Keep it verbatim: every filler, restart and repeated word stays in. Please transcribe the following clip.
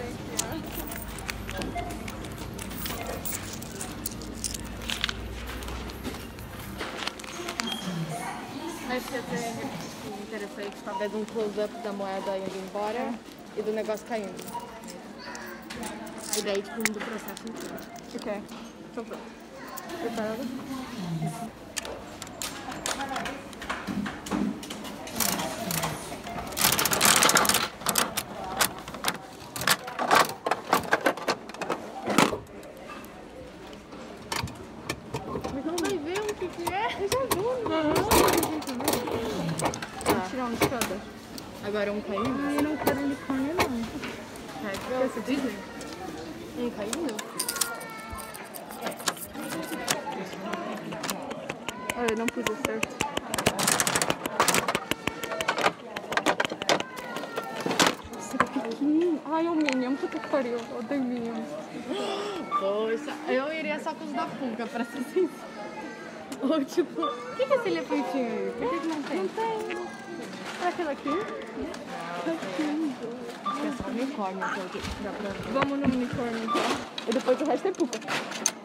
Acho que ia ser interessante talvez um close-up da moeda indo embora é. E do negócio caindo. E daí tipo do processo inteiro. Ok. Então pronto. Preparada? Mas não vai ver o que que é? Eu já vi. Uhum. Vou tirar um de cada. Agora um caindo? Ah, eu não quero unicórnio não. Quer esse Disney? Um caindo? Olha, eu não pus o certo. Nossa, que pequenininho. Ai, o Minion, puta que pariu. Eu odeio Minion. Poxa, eu iria só com os da Funka, pra ser sincero. Ou tipo, o que, que é esse elefantinho aí? Por que, que não tem? Não tem. Será aquele aqui? Aqui. Acho que é só unicórnio que eu dá pra ver. Vamos no unicórnio então. E depois o resto é pupa.